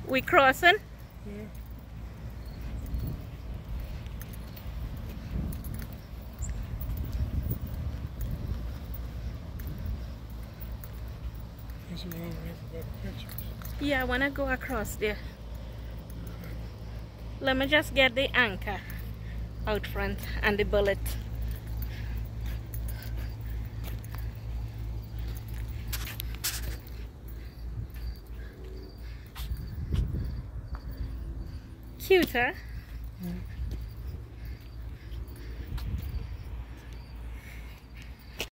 We crossing? Yeah. That's what I'm waiting for the pictures. Yeah, I want to go across there. Let me just get the anchor out front and the bullet. Cute, huh? Mm.